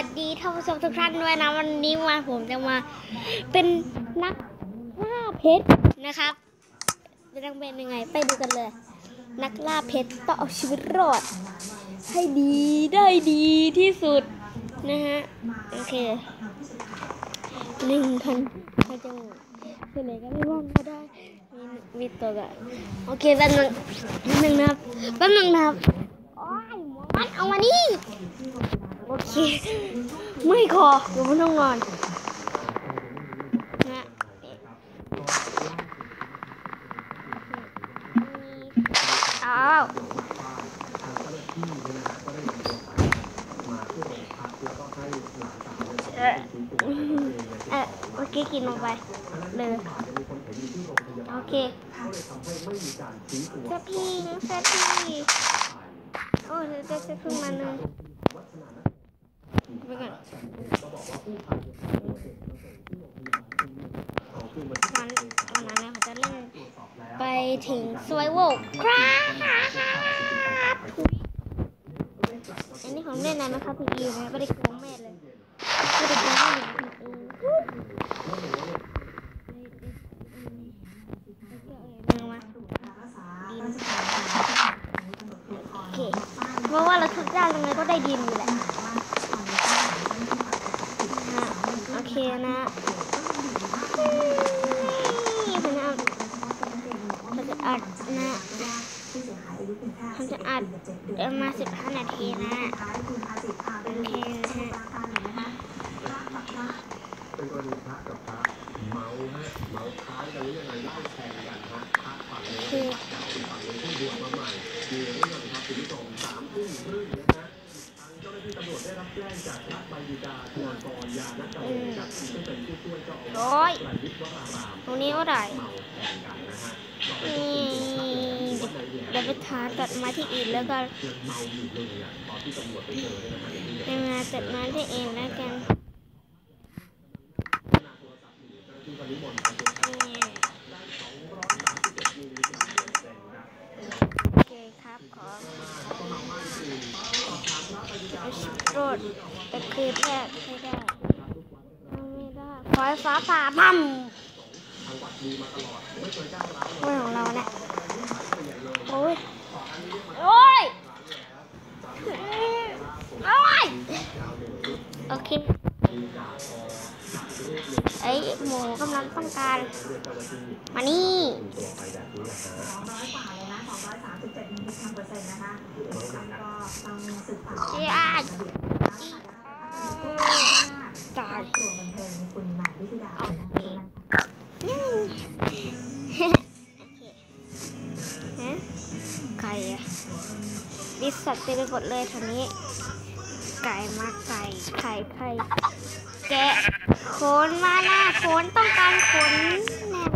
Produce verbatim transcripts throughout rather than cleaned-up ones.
สดีท่านผู้ชมทุกท่านด้วยนะวันนี้มาผมจะมาเป็นนักล่าเพชรนะครับจะต้องเป็นยังไงไปดูกันเลยนักล่าเพชรต้องเอาชีวิตรอดให้ดีได้ดีที่สุดนะฮะโอเคหนึ่งพันเขาจะคืออะไรก็ไม่ว่างก็ได้มีมีตัวกะโอเคแป๊บนึงแป๊บนึงนะครับแป๊บนึงนะครับโอ้ยหมอมันเอามานี่โอเคไม่ขอเดี๋ยวมันต้องนอนนะอ้าวเออเออโอเคกินลงไปเลยโอเคเซพีเซพีโอ้ยเดี๋ยวจะขึ้นมาหนึ่งไปก่อนวันวันนั้นเนี่ยเขาจะเล่นไปถึงสวยโวกครับอันนี้ผมเล่นนะครับพีอีนะไม่ได้โกงแม่เลยไม่ได้โกงแม่เลยพีอีโอเคเพราะว่าเราทุกอย่างยังไงก็ได้ดินอยู่แหละโอเคนะนี่ผมจะผมจะอัดนะผมจะอัดมาสิบห้านาทีนะโอเคนะฮะเป็นกรณีพระกับพระเมาฮะเมาค้ายกันหรือยังไงเล่าแชร์กันฮะพระฝั่งนี้ฝั่งนี้ที่บวชมาใหม่มีเรื่องครับคุณผู้ชมสามทุ่มครึ่งนะฮะทางเจ้าหน้าที่ตำรวจได้รับแจ้งจากพระใบดีกาธนากรยานักการเมืองครับซึ่งเป็นผู้ช่วยเจ้าอาวาสวิทย์วรารามตรงนี้ก็ได้เมาแข่งกันนะฮะเดี๋ยวไปทาตัดไม้ที่อื่นแล้วก็เมาอยู่เลยอ่ะตอนที่ตำรวจไปเจอเนี่ยนะฮะเป็นมาตัดไม้ที่อื่นแล้วกันโอเคครับขอโรดแต่คือแทบไม่ได้ไม่ได้ขอฟ้าผ่าพั่มโอ้ยของเราเนี่ยโอ้ยโอ้ยโอ้ยโอเคไอ้หมูกำลังต้องการมานี่เจ้าตายไก่อะดิสัตว์เต็มไปหมดเลยทีนี้ไก่มาไก่ไข่ไข่แกะขนมาหน้าขนต้องการขนแน่น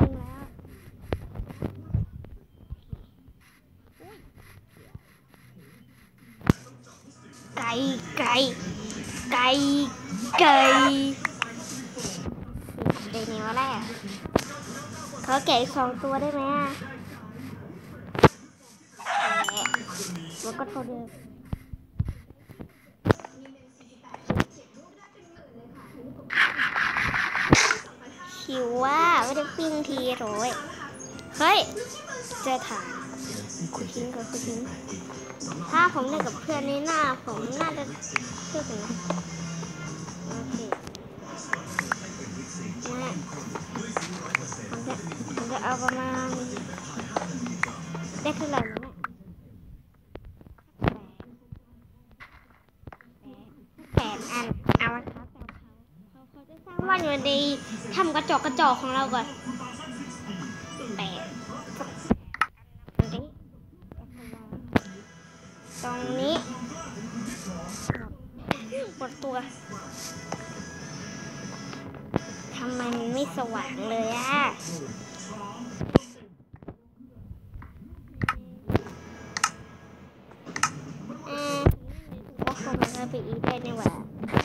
แล้วไก่ไก่ไก่ไก่เดี๋ยวนี้ว่าอะไรอ่ะเขาแกะสองตัวได้ไหมอ่ะมันก็เท่าเดิมหิวว่าไม่ได้ปิ้งทีโรยเฮ้ยเจอถ่านคุณทิ้งกับคุณทิ้งถ้าผมเล่นกับเพื่อนในหน้าผมน่าจะเชื่อกันนะโอเคนะผมจะผมจะเอาประมาณได้เท่าไหร่เนี่ยแปดอันเอาละครับเขาเขาจะสร้างบ้านอยู่ในทำกระจกกระจกของเราก่อนแปดตรงนี้หมดตัวทำไมมันไม่สว่างเลยอ่ะว่าเขามาไปอีได้ในว่า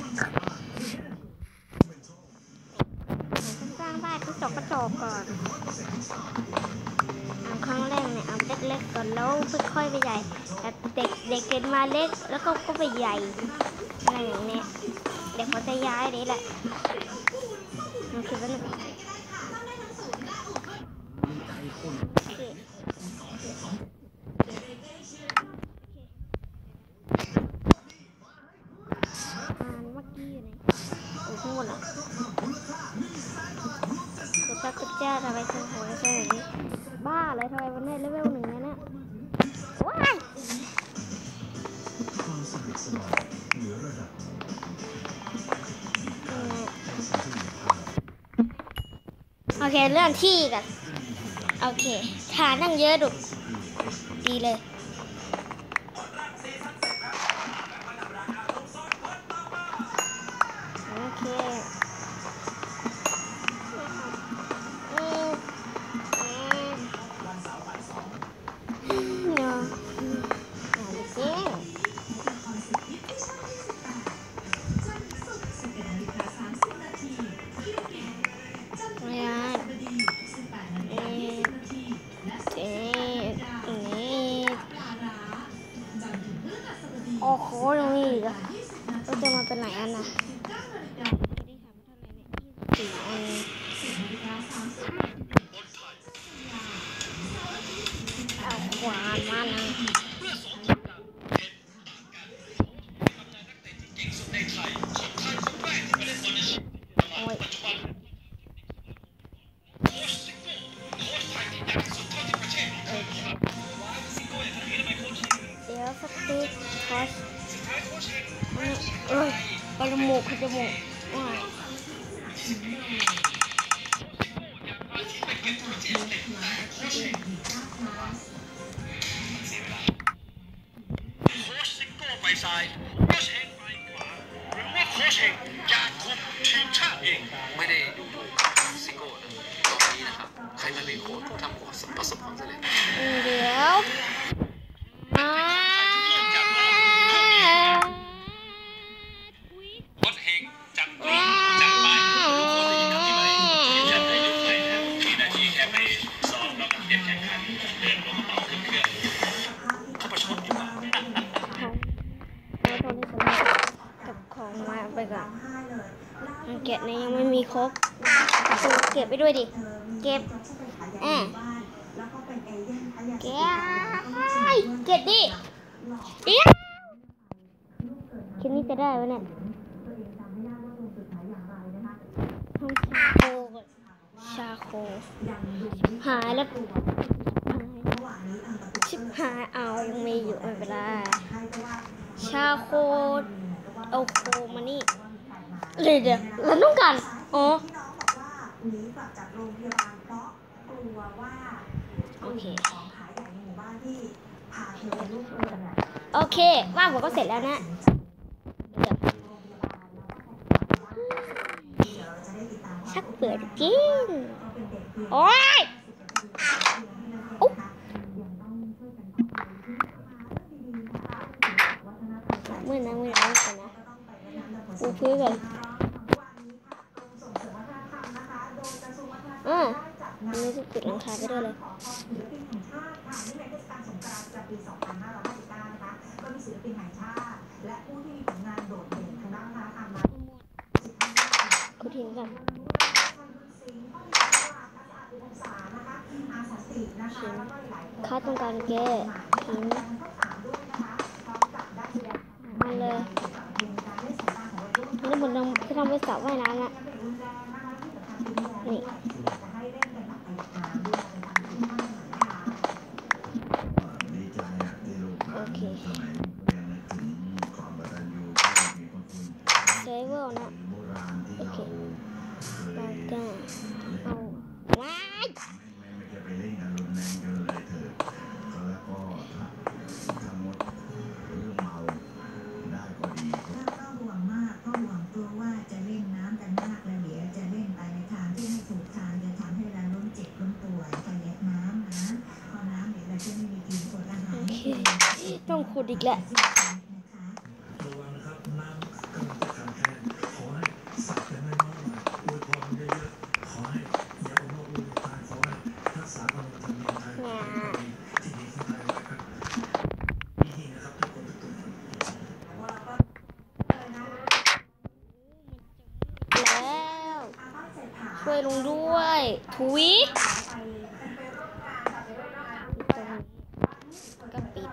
สร้างบ้านกระจกกระจกก่อนเอาครั้งแรกเนี่ยเอาเล็กๆก่อนแล้วค่อยๆไปใหญ่แต่เด็กเด็กเกิดมาเล็กแล้วก็ก็ไปใหญ่อะไรอย่างเนี้ยเดี๋ยวเขาจะย้ายนี่แหละโอเคแล้วนะเมื่อกี้อยู่ไหนโอ้ข้างบนอ่ะตัวพระพุทธเจ้าทำไมถึงโหดใช่แบบนี้บ้าเลยทำไมมันได้เลเวลหนึ่งนะเนี่ยว้ายโอเคเรื่องที่กันโอเคฐานนั่งเยอะดุดีเลยโอเคอืมอืมเนาะอ่าจริงโอ้โหตรงนี้อีกอะเราจะมาเป็นไหนอันนะสี่อันเอาขวานมานะโอ้ยเดี๋ยวสติ๊กคอสเอ้ยปลาหมกจมูกว้ายไปซ้ายโค้ชเองไปขวาหรือว่าโค้ชเองอยากคุมทีมชาติเองไม่ได้ดูถูกซิโก้นะตรงนี้นะครับใครมาเป็นโค้ชผู้ทำประสบความสำเร็จเดี๋ยวมาโค้ชเองจัดตรงจัดไปทุกคนได้ยินคำนี้ไหมทีมชาติไทยยกไปนะมีหน้าที่แค่ไปซ้อมแล้วก็เตรียมแข่งขันเดินลงกระเป๋าขึ้นเครื่องเข้าประชดดีกว่ากับของมาไปก่อนเก็บเนี่ยยังไม่มีครบเก็บไปด้วยดิเก็บแอบเก็บเก็บดิเดี๋ยวคลิปนี้จะได้ไหมเนี่ยทำชาโคก่อนชาโคหายแล้วชิบหายเอายังมีอยู่ไม่เป็นไรชาโคเอาโคมานี่เลยเดี๋ยวเราต้องการอ๋อโอเคโอเคว่าผมก็เสร็จแล้วนะเดี๋ยวชักเปิดจริงโอ้ยอุ๊บมือนะมือนะก่อนนะปูพื้นก่อนอ่าอันนี้จะปิดหลังคาไปด้วยเลยกูทิ้งกันค่าต้องการแก้ทิ้งมันเลยนี่เหมือนเราจะทำไปสระว่ายน้ำนะนี่โอเคเซเวอร์นะโอเคเราจะเอาว้ายต้องขุดอีกแหละช่วยลุงด้วยถุยก็ปิด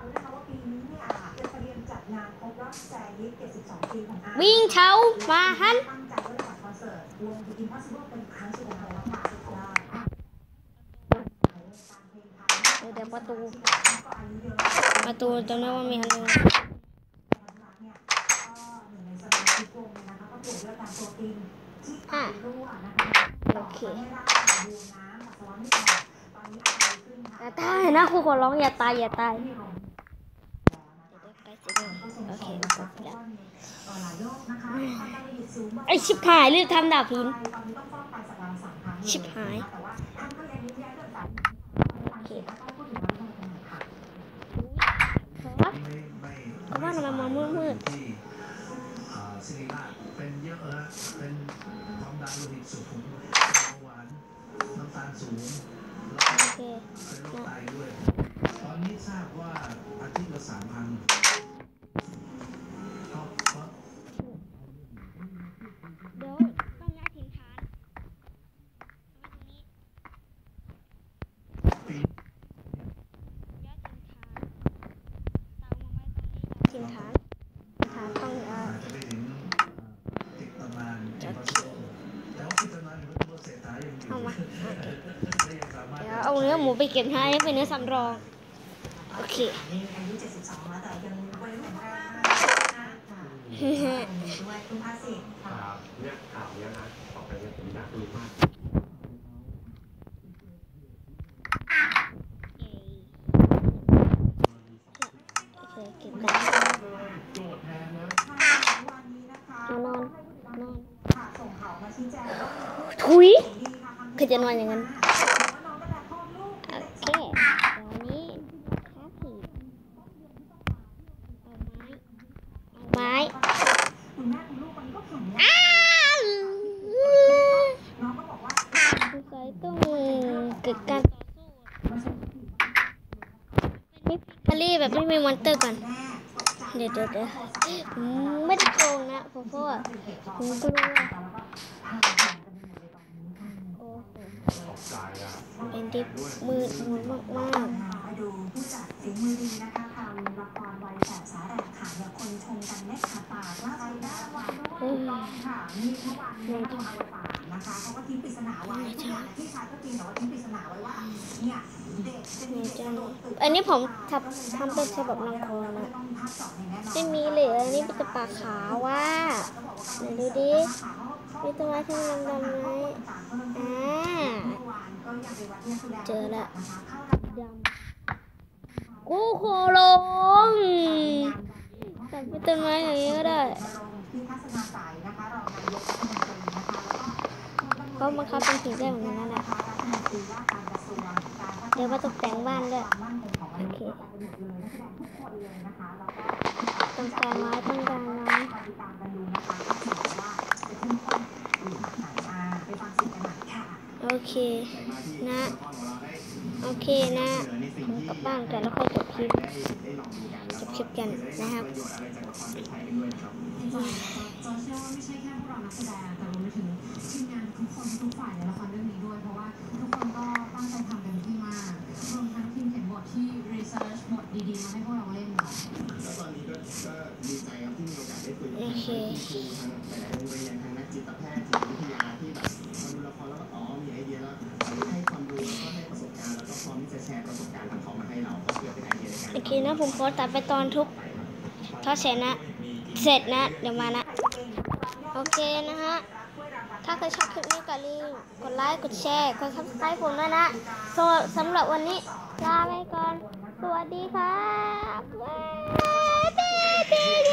วิ่งเช้ามาฮันเดี๋ยวประตูประตูจำได้ว่ามีฮันเลยอ่ะโอเคอย่าตายนะครูขอร้องอย่าตายอย่าตายโอเคไอชิบหายรีบทำดาบหินชิบหายโอเคครับก็ว่าทำไมมองมืดๆเป็นเยอะฮะเป็นความดันโลหิตสูงเบาหวานน้ำตาลสูงแล้วก็เป็นโรคไตด้วยตอนนี้ทราบว่าอาทิตย์ละสามพันก็เพราะเดี๋ยวต้องย้ายถิ่นฐานปีย้ายถิ่นฐานเตามาไว้ตรงนี้ถิ่นฐานฐานต้องอ่าจะไปถึงติดตำนานแต่ว่าติดตำนานของตัวเศรษฐายังอยู่และยังสามารถเดี๋ยวเอาเนื้อหมูไปเก็บให้เป็นเนื้อสำรองโอเคอายุเจ็ดสิบสองแล้วแต่ยังวัยรุ่นแรงมากด้วยคุณภาษิตครับเนี่ยข่าวเนี้ยนะต่อไปเนี่ยผมอยากรู้มากโอเคเก็บได้โจทย์แทนนะวันนี้นะคะนอนนอนค่ะส่งข่าวมาชี้แจงว่าถุยคือจะนอนอย่างนั้นโอเคเดี๋ยววันนี้ครับผีเอาไม้เอาไม้คุณแม่คุณลูกมันก็แข็งแรงอ้าวน้องก็บอกว่าสงสัยต้องเกิดการต่อสู้ฮารี่แบบไม่มีมอนเตอร์ก่อนเดี๋ยวเดี๋ยวเดี๋ยวไม่ได้โกงนะเพราะว่าผมกลัวโอ้โหเป็นที่มืดมนมากมากไปดูผู้จัดฝีมือดีนะคะทำละครวัยแสบสาแดกค่ะเนี่ยคนชมกันเม็ดขาดปากล่าสุดได้รางวัลด้วยถูกต้องค่ะมีเมื่อวานนี้ทำอวตารนะคะเขาก็ทิ้งปริศนาไว้ทุกอย่างที่ชายก็จริงแต่ว่าทิ้งปริศนาไว้ว่าเนี่ยเด็กจะมีเด็กโดนตึกอันนี้ผมทำทำเป็นฉบับลำคอนะไม่มีเลยอันนี้เป็นปากขาวว่าไหนดูดิมีตัวอะไรที่มันดำๆไหมอ่าเจอละดำกูโคลงแต่เป็นต้นไม้อย่างนี้ก็ได้เพราะมันเขาเป็นผีได้เหมือนกันนั่นแหละเดี๋ยวมาตกแต่งบ้านด้วยโอเคต้องการไม้ต้องการไม้โอเคนะโอเคนะผมกลับบ้านกันแล้วค่อยจบคลิปจบคลิปกันนะครับจอเชื่อว่าไม่ใช่แค่พวกเรานักแสดงแต่รวมไปถึงทีมงานทุกคนทุกฝ่ายในละครเรื่องนี้ด้วยเพราะว่าทุกคนก็ตั้งใจทำเต็มที่มากรวมทั้งทีมเขียนบทที่รีเสิร์ชบทดีๆมาให้พวกเราเล่นเนาะแล้วตอนนี้ก็ก็ดีใจครับที่มีโอกาสได้คุยกับครูทางหลายๆโรงเรียนทางนักจิตแพทย์จิตวิทยาที่แบบมาดูละครแล้วก็อ๋อมีไอเดียแล้วให้ความรู้แล้วก็ให้ประสบการณ์แล้วก็พร้อมที่จะแชร์ประสบการณ์ของเขามาให้เราก็เพื่อเป็นไอเดียในการโอเคนะผมขอตัดไปตอนทุกทอดเสร็จนะเสร็จนะเดี๋ยวมานะโอเคนะฮะถ้าใครชอบคลิปนี้ก็อย่าลืมกดไลค์กดแชร์กดซับสไครป์ผมด้วยนะสำหรับวันนี้ลาไปก่อนสวัสดีครับ